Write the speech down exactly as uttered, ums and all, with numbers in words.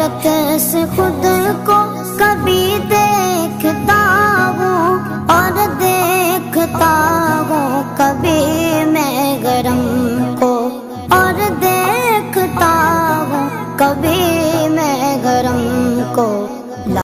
कैसे खुद को कभी देखता हूँ और देखता हूँ कभी मैं गरम को और देखता हूँ कभी